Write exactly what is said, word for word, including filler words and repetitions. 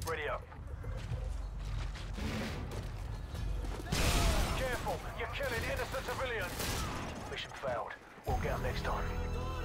Ready up. Careful, you're killing innocent civilians. Mission failed. We'll get them next time.